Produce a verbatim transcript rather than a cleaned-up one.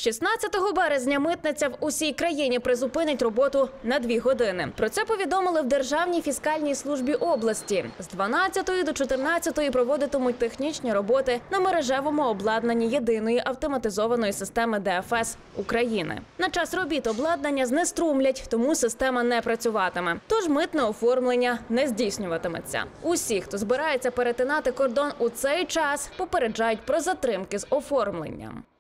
шістнадцятого березня митниця в усій країні призупинить роботу на дві години. Про це повідомили в Державній фіскальній службі області. З дванадцятої до чотирнадцятої проводитимуть технічні роботи на мережевому обладнанні єдиної автоматизованої системи Д Ф С України. На час робіт обладнання знеструмлять, тому система не працюватиме. Тож митне оформлення не здійснюватиметься. Усі, хто збирається перетинати кордон у цей час, попереджають про затримки з оформленням.